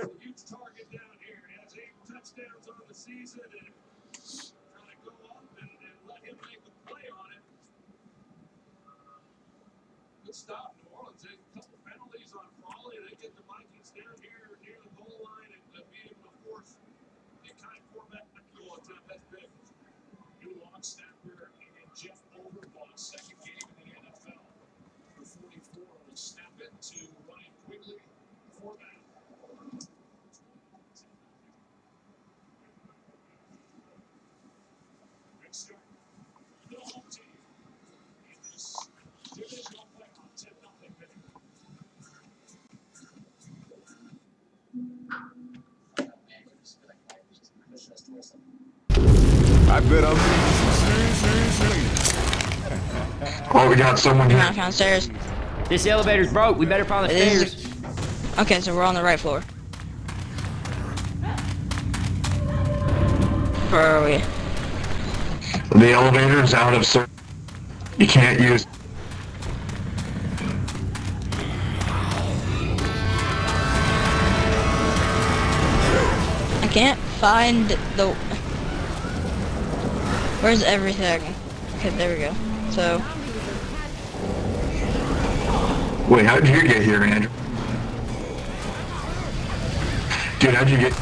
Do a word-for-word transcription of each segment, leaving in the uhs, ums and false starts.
Huge target down here. He has eight touchdowns on the season, and trying to go up and, and let him make a play on it. Good stop, New Orleans. A couple penalties on Frawley. They get the Vikings down here near the goal line and uh, be able to force a kind quarterback goal attempt. That's big. New long snapper and Jeff Overbaugh, second game in the N F L. For forty-four, will snap it to Ryan Quigley, fullback. Good start. The home team in this divisional playoff, ten nothing victory. I bet I'm serious, serious, serious. Oh, we got someone We're here. not downstairs. This elevator's broke. We better find the It is- stairs. Okay, so we're on the right floor. Where are we? The elevator is out of service. You can't use. I can't find the... Where's everything? Okay, there we go. So, Wait, how did you get here, Andrew? Dude, how'd you get...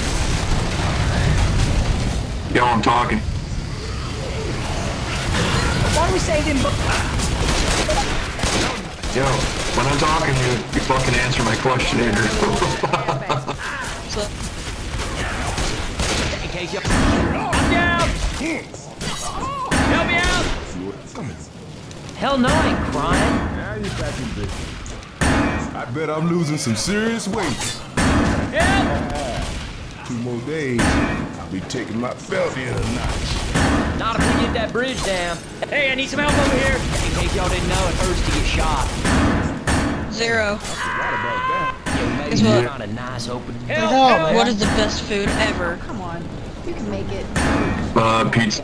Yo, I'm talking. Why are we saving? Yo, when I'm talking to you, you fucking answer my question, Andrew. so In case you. I'm down. Help me out. Hell no, I ain't crying. Now you're back in business. I bet I'm losing some serious weight. Help! Two more days, I'll be taking my belt in a notch. Not if we get that bridge down. Hey, I need some help over here. In case y'all didn't know, it hurts to get shot. zero. What about that? Yo, maybe Guess we what? found a nice open. Help, Help! What is the best food ever? Come on, you can make it. Uh, pizza.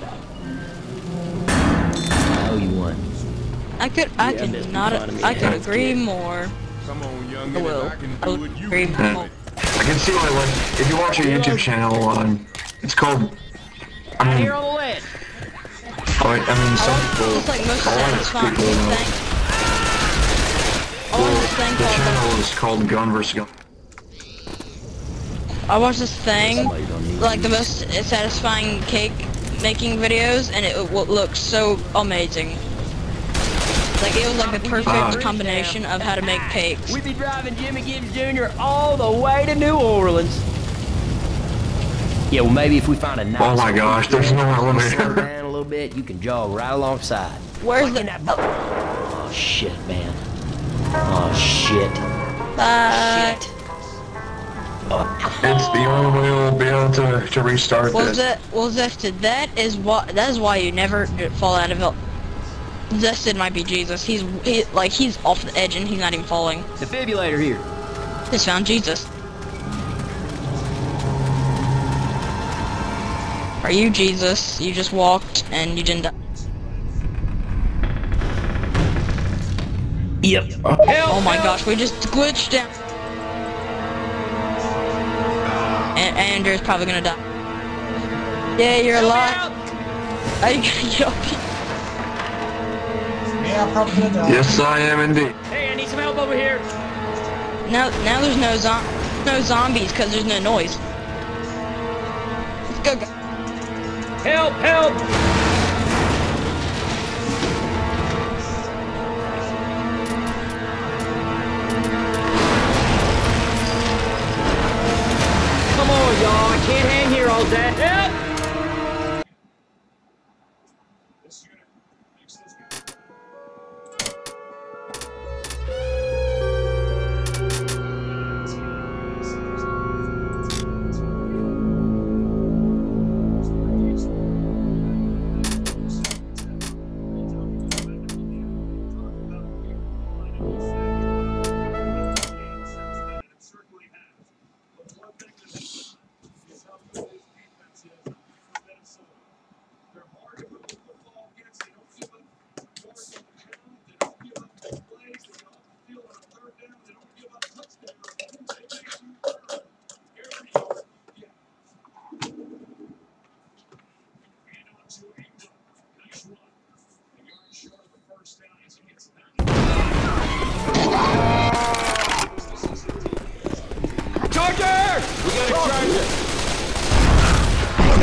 I owe you one. I could, I could not, I could agree more. Come on, young I will. I can I do will what you agree can. more. I can see why, like, if you watch a YouTube channel on, it's called, I Out mean, here on the ledge. I mean, I mean some people, It's like most a lot of satisfying people, uh, thing. I watched this thing the called, channel is called Gun versus Gun. I watched this thing, like the most satisfying cake making videos, and it w looks so amazing. Like it was like the perfect Ah. combination of how to make cakes. We be driving Jimmy Gibbs Junior all the way to New Orleans. Yeah, well maybe if we find a nice. Oh my gosh, there's no slow elevator. down a little bit, you can jog right alongside. Where's the? Oh shit, man. Oh shit. Uh, Shit. It's the only way we'll be able to, to restart well, this. that well, Zested, that is what that is why you never fall out of it. Zested might be Jesus. He's he, like he's off the edge and he's not even falling. Defibrillator here. Just found Jesus. Are you Jesus? You just walked and you didn't die. Yep. Oh my gosh, we just glitched down. And Andrew's probably gonna die. Yeah, you're alive. Are you gonna get up? Yeah, I'm probably gonna die. Yes, I am indeed. Hey, I need some help over here. Now, now there's no zom no zombies because there's no noise. Let's go, go. Help, help. Come on, y'all. I can't hang here all day. Help! This unit makes this game. Certainly has. But one thing that is how good his defense is.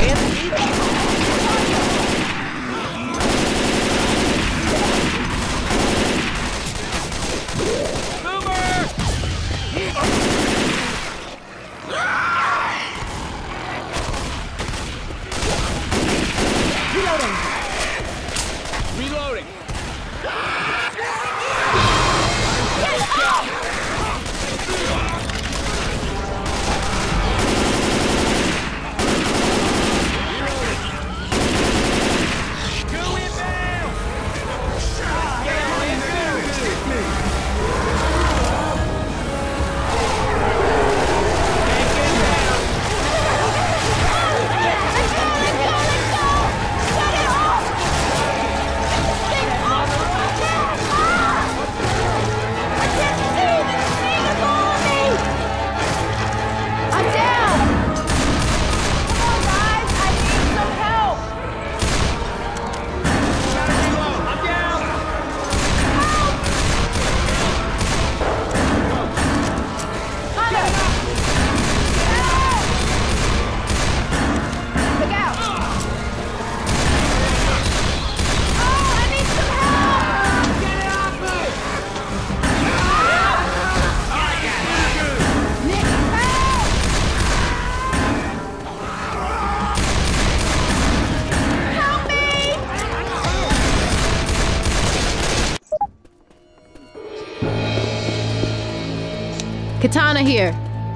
Katana here.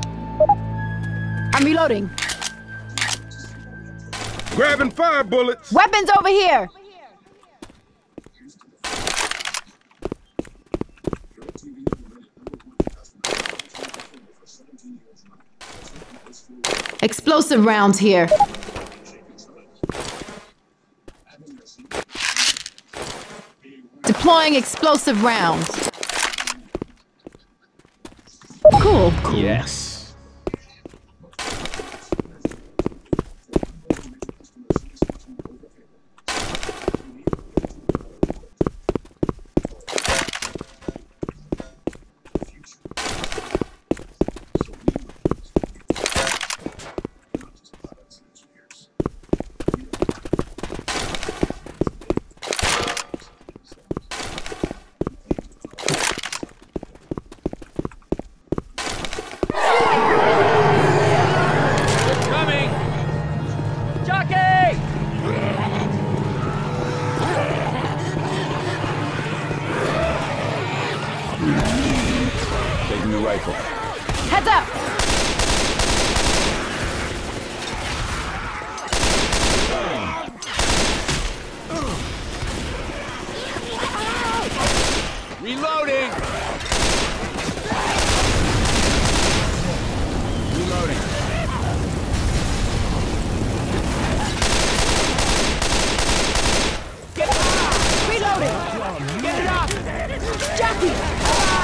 I'm reloading. Grabbing fire bullets. Weapons over here. Explosive rounds here. Deploying explosive rounds. Cool. Cool. Yes. Taking the rifle. Heads up! Reloading! Reloading. Get it up! Reloading! Get it up! Jackie!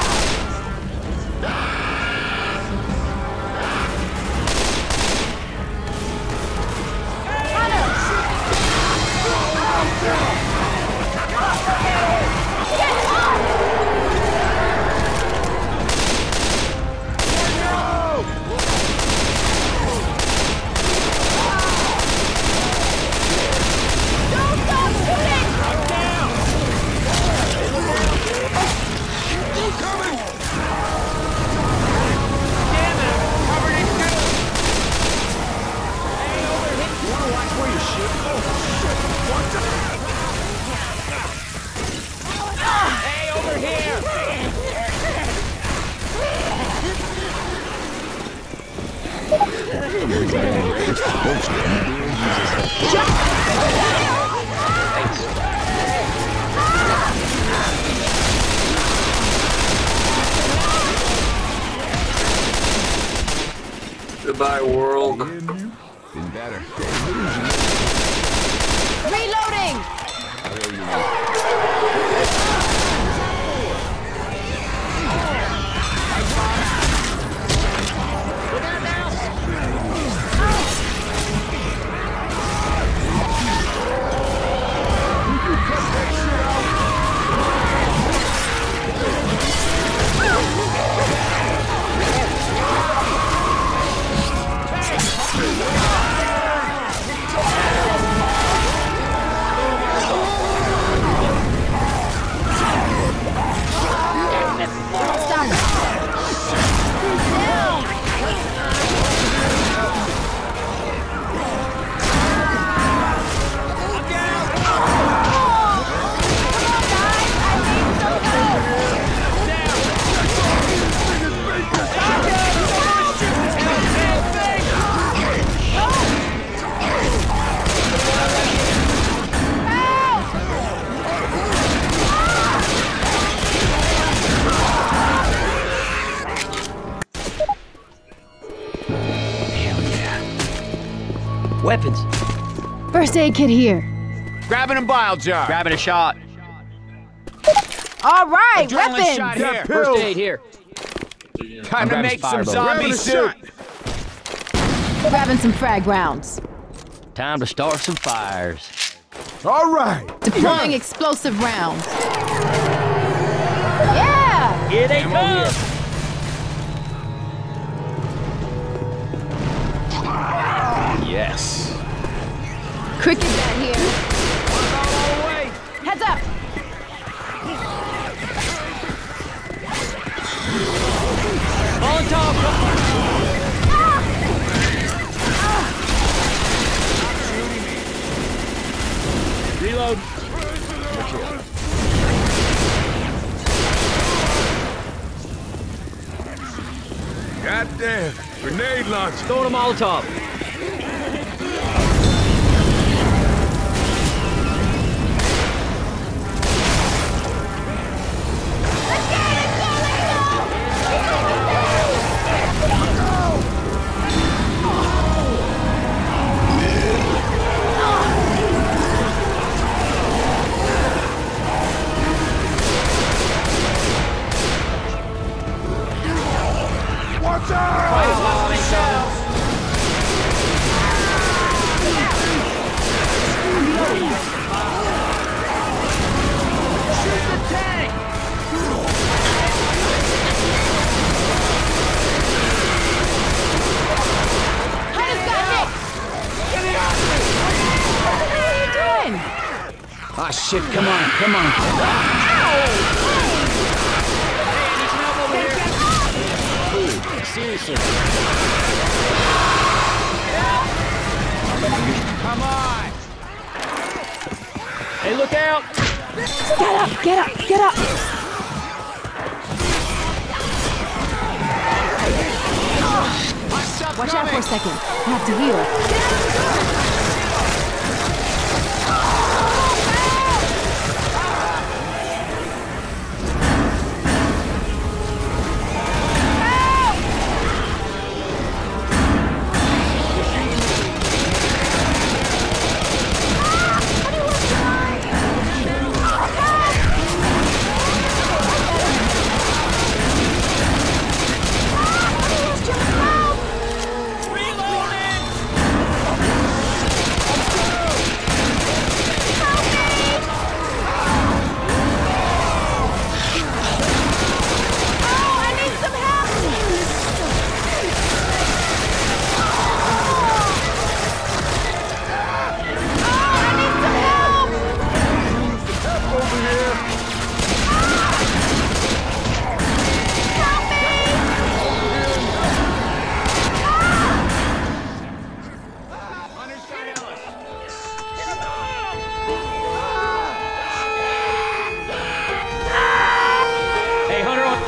Goodbye, world. Been better. Reloading! Weapons. First aid kit here. Grabbing a bile jar. Grabbing a shot. All right, Adrenaline weapons. shot here. First aid here. Time I'm to grabbing make some Fireball. zombie Grabbing a soup. shot. Grabbing some frag rounds. Time to start some fires. All right. Deploying explosive rounds. Yeah! Here they come. Yes. Cricket bat here. Heads up! On top. Reload. Goddamn. Grenade launcher. Throwing a Molotov. Watch out! Hunter's got hit! What are you doing? Ah, shit, come on, come on. Seriously. Come on. Hey, look out. Get up, get up, get up! Watch out for a second. I have to heal. Hey, Hunter on.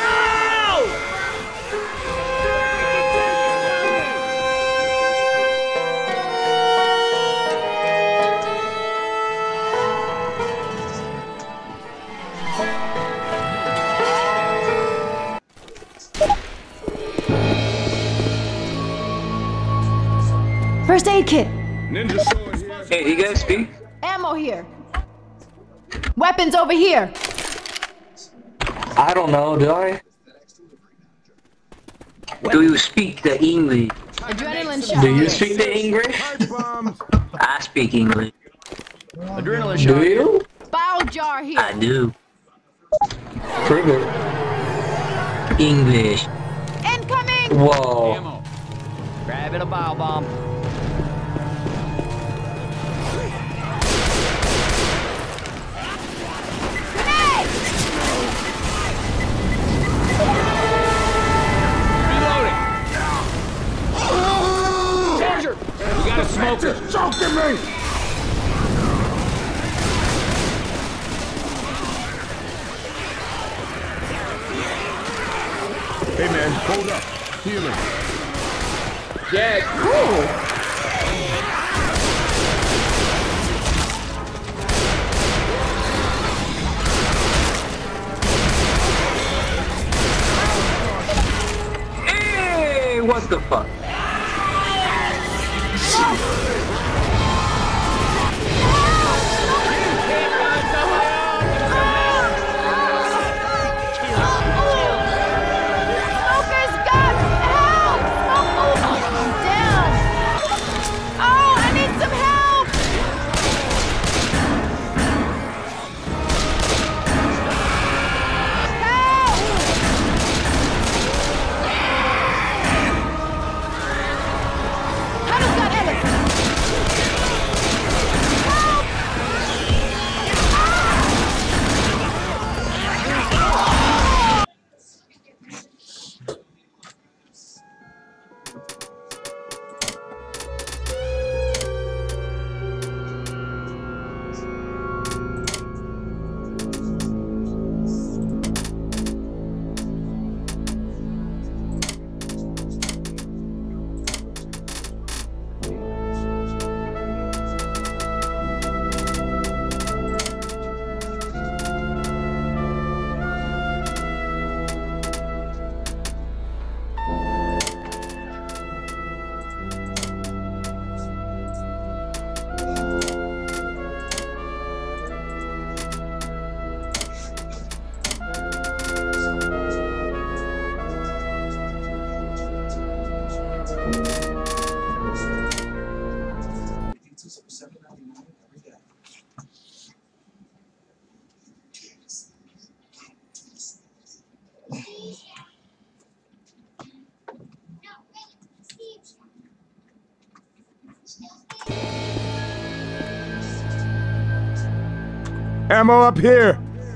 First aid kit. Ninja sword here. Hey, you guys speak? Ammo here. Weapons over here. I don't know, do I? Do you speak the English? Adrenaline shot. Do you speak the English? Pipe bombs. I speak English. Adrenaline Do shot. you? Bile jar here. I do. Prove it. English. Incoming! Whoa. Ammo. Grabbing a bile bomb. Grenade! Reloading. Charger. We got a smoker. Choking me. Hey man, hold up. Healing. Yeah. Cool. Hey, what the fuck? Smoker's got help! Smoke, oh, damn! Oh, I need some help! Huddle's got Ellis! Help! Ammo up here.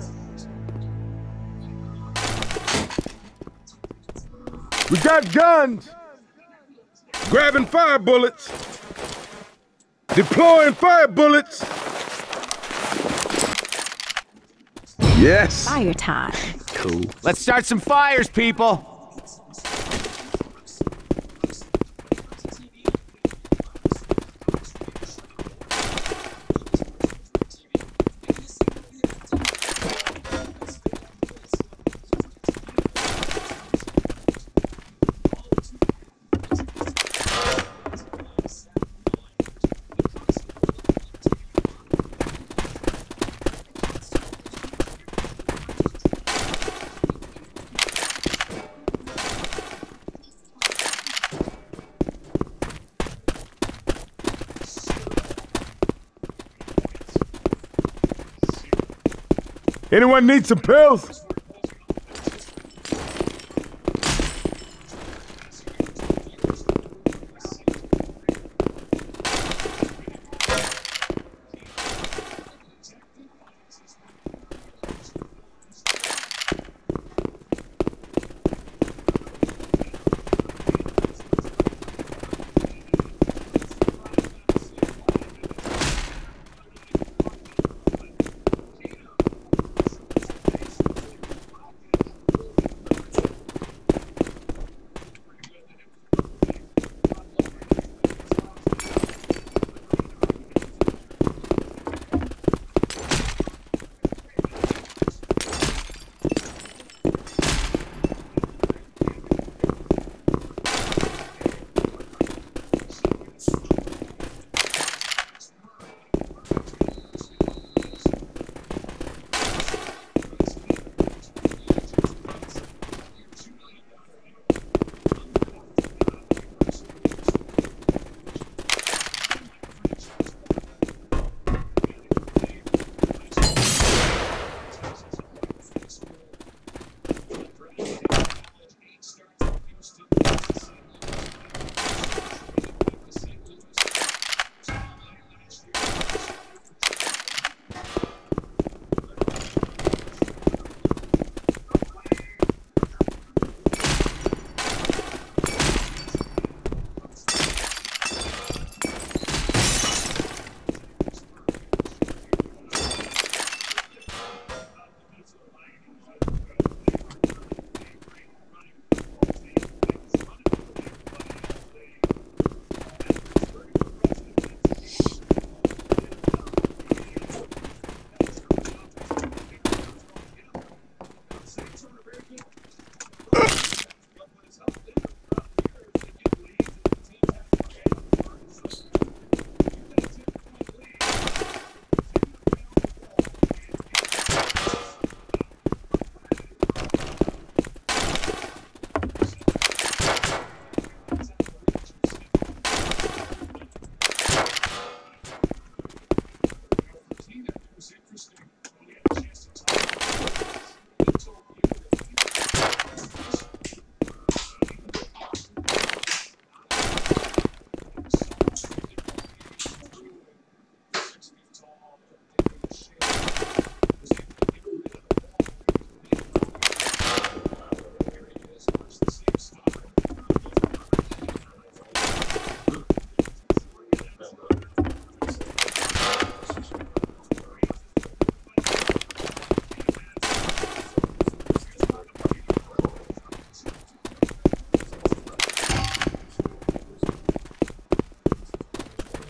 We got guns. Grabbing fire bullets. Deploying fire bullets. Yes. Fire time. Cool. Let's start some fires, people. Anyone need some pills?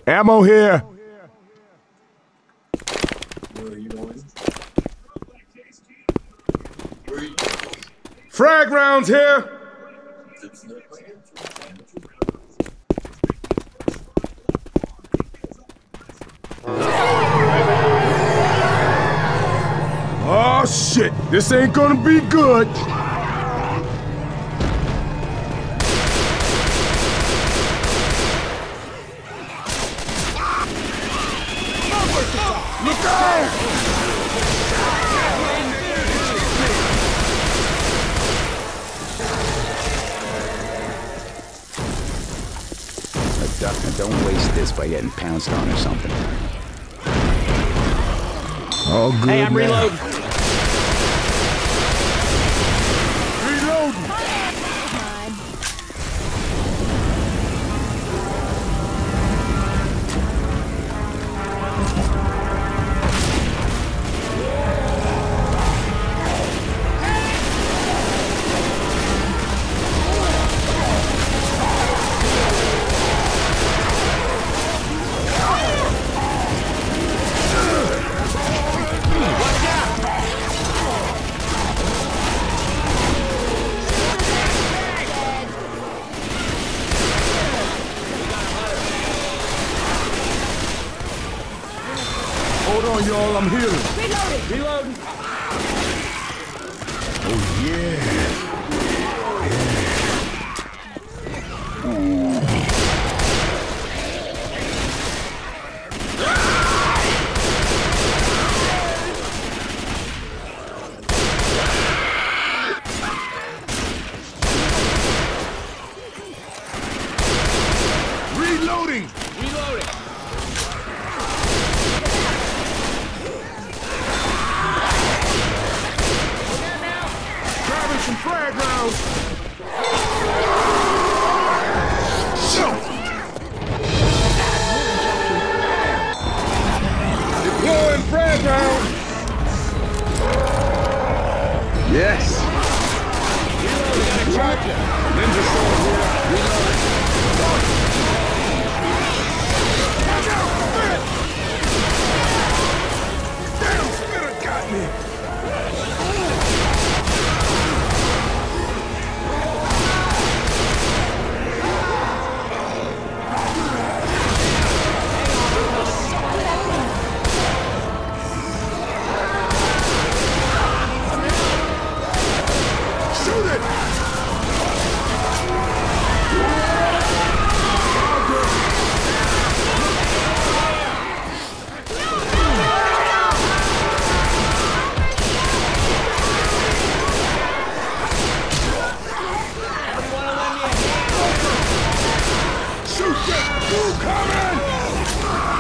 Ammo here. Frag rounds here. Oh shit, this ain't gonna be good. Look out! Doctor, don't waste this by getting pounced on or something. All good. Hey, I'm now. reloading. Reloading. Hold on, y'all, I'm healing. Reloading. Reloading. Oh, yeah. Reloading. Reloading. Grabbing some frag rounds. Deploying frag rounds. Yes. Ninja sword here. Reloading. Damn, spitter got me. Shoot it! Shoot that fool coming!